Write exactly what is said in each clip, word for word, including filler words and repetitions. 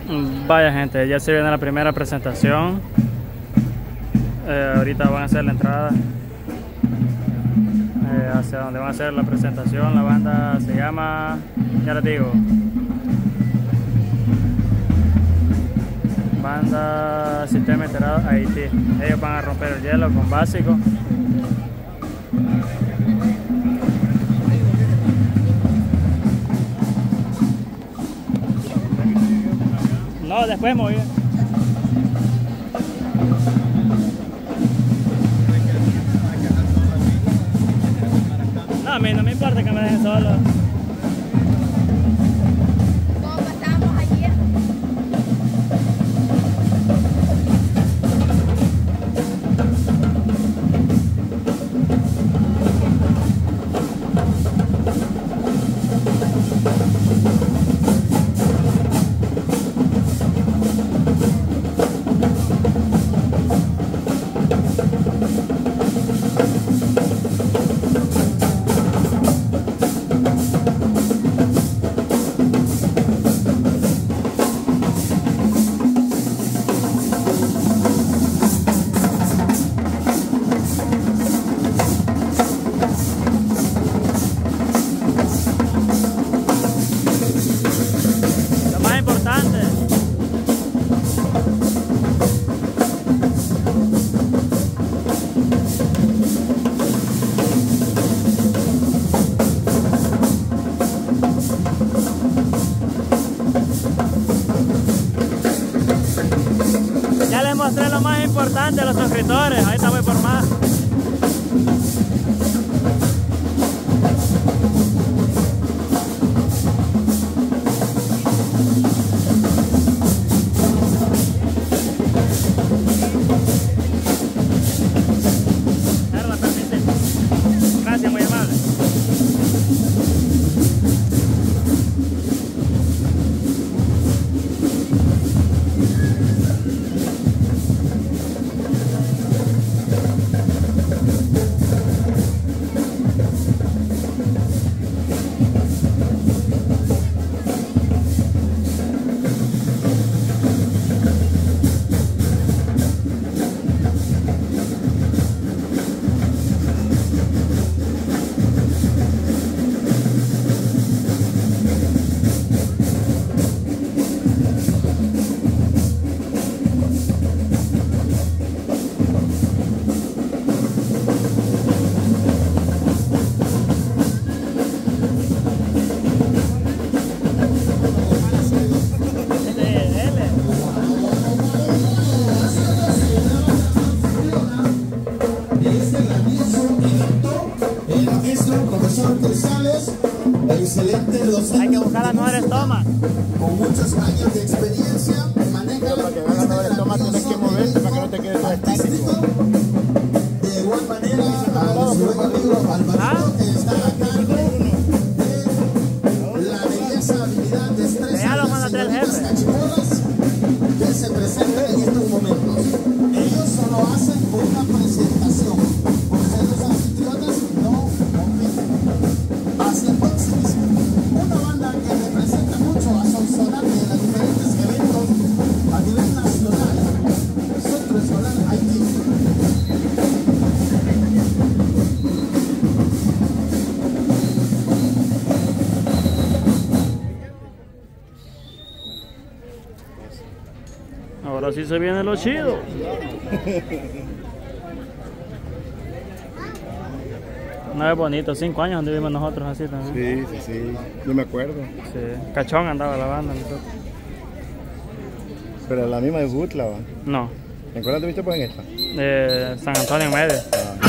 Vaya gente, ya se viene la primera presentación. Eh, ahorita van a hacer la entrada eh, hacia donde van a hacer la presentación. La banda se llama, ya les digo, Banda Sistema Integrado Haití. Ellos van a romper el hielo con Básico. No, después moví. No, a mí no me importa que me dejen solo. Como pasábamos ayer. Ya les mostré lo más importante a los suscriptores, ahí estamos por más. Gracias, muy amable. Excelente docente. Hay que buscar las mejores tomas. Con muchos años de experiencia, maneja para que veas las mejores tomas tienes que moverte para que no te quedes todo estático. De igual manera, a nuestro buen amigo Alvarito, que está a cargo de la belleza, habilidad, destreza de las señoritas cachipolas que se presentan en estos momentos. Ellos solo hacen una presentación. Por ser los anfitriones, no compiten. Haciendo exhibición. Una banda que representa mucho a Sonsonate en los diferentes eventos a nivel nacional. Centro Escolar Haití. Ahora sí se viene lo chido. No es bonito, cinco años anduvimos nosotros así también. Sí, sí, sí, yo me acuerdo. Sí, cachón andaba la banda nosotros. Pero la misma de Butla, ¿va? No, ¿En cuál tuviste pues en esta? de San Antonio en medio. Ah.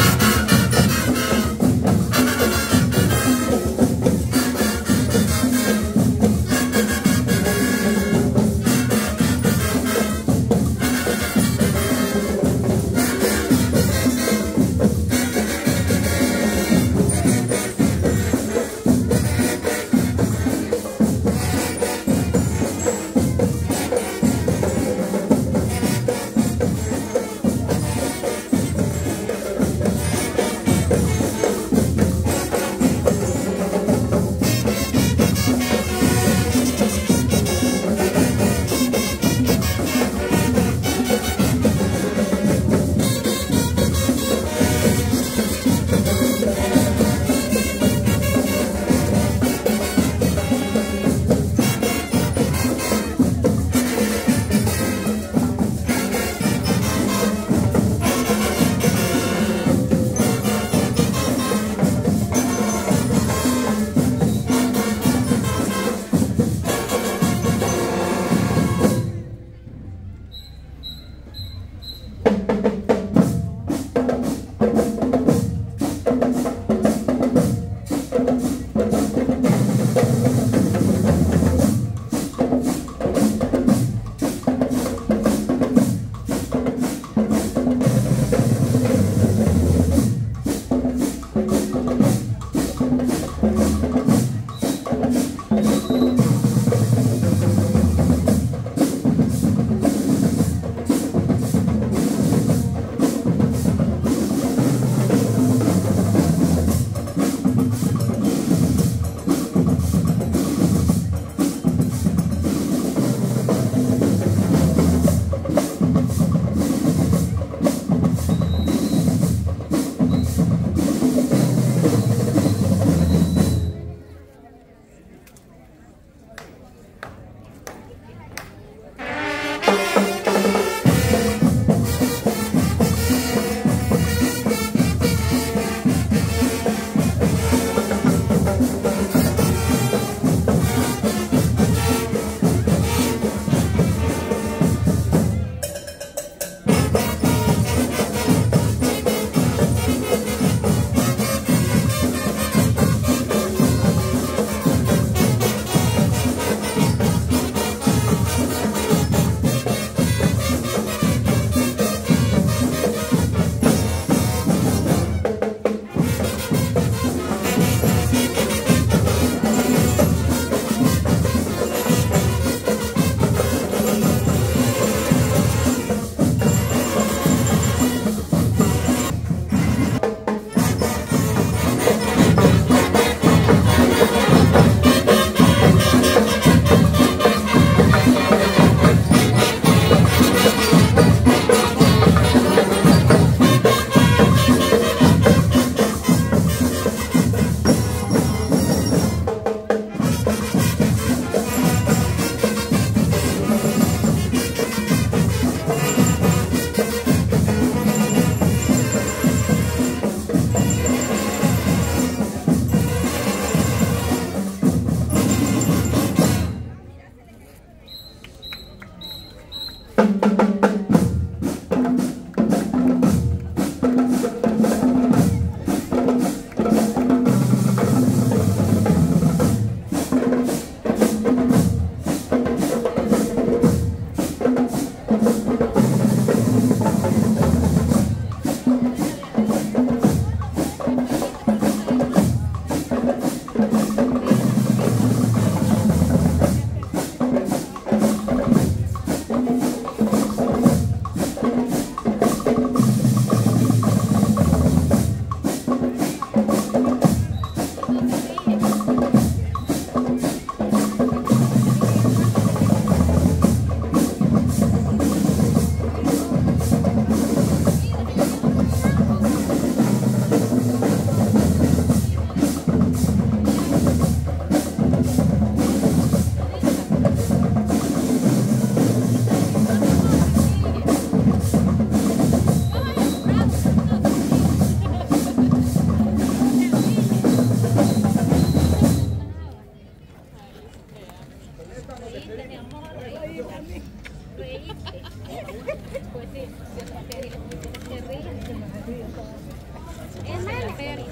Reíste, mi amor, reíste. Reíste. Pues sí, yo tengo que decirle que reíste. Es mal, pero...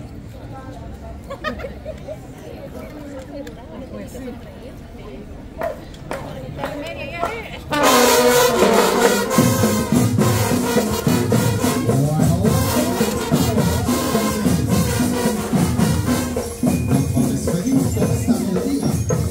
Pues sí. Nos despedimos de esta melodía.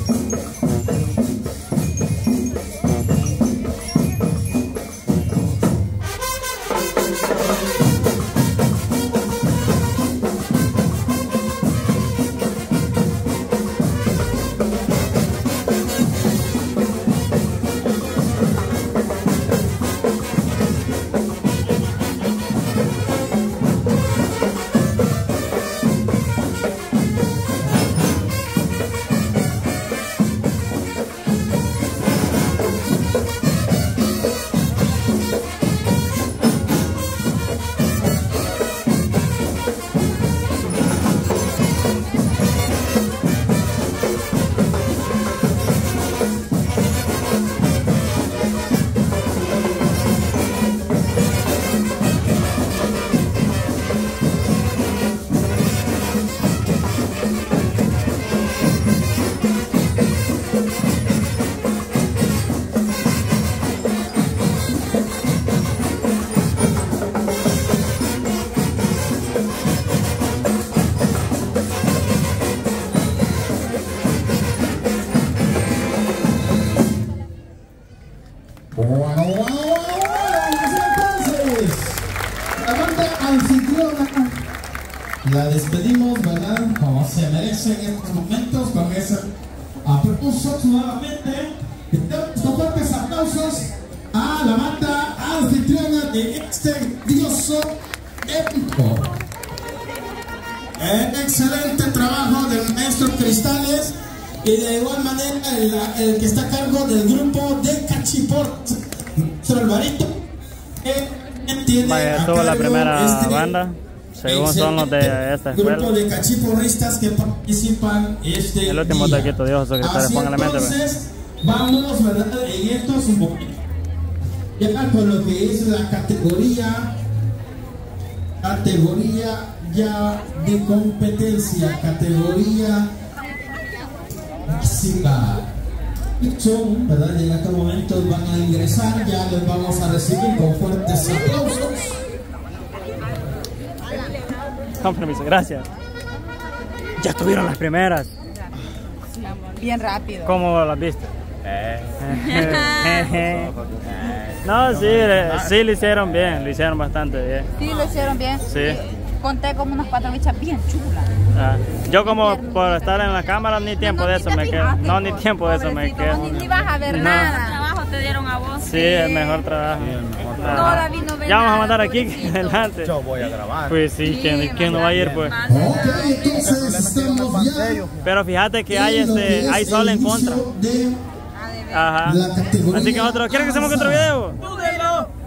Bueno, bueno, bueno, entonces, la banda anfitriona la despedimos, ¿verdad? Como se merece en estos momentos, con ese aplauso nuevamente. Con fuertes aplausos a la banda anfitriona de este grandioso evento. El excelente trabajo del maestro Cristales. Y de igual manera el, el que está a cargo del grupo de Cachiport, nuestro Alvarito, que tiene Vaya, a estuvo la cargo primera este banda, según son los de esta escuela. grupo de cachiporristas que participan este El último día. taquito, Dios, secretario, Así póngale mente. entonces, vámonos, ¿verdad? En estos un poquito. Ya con lo que es la categoría, categoría ya de competencia, categoría básica. Son, ¿verdad? Y en estos momentos van a ingresar, ya les vamos a recibir con fuertes aplausos. Con permiso, gracias. Ya estuvieron las primeras. Bien rápido. ¿Cómo las viste? No, sí, le- sí lo hicieron bien, lo hicieron bastante bien. Sí, lo hicieron bien. Sí. Conté como unas cuatro bichas bien chulas. Ah, yo como por estar en la cámara ni tiempo de eso me quedo. No, ni tiempo de eso me Pobrecito, quedo. vos ni, ni vas a ver No. nada. trabajo te dieron a vos. Sí, el mejor trabajo. No, David no ve Ya vamos a nada, mandar aquí pobrecito. adelante. Yo voy a grabar. Pues sí, ¿quién, quién no va a ir pues? Ok, entonces estamos ya Pero fíjate que hay en lo que este, es hay sol el en contra. inicio de Ajá. la categoría Así que nosotros, ¿quieren que hacemos otro video?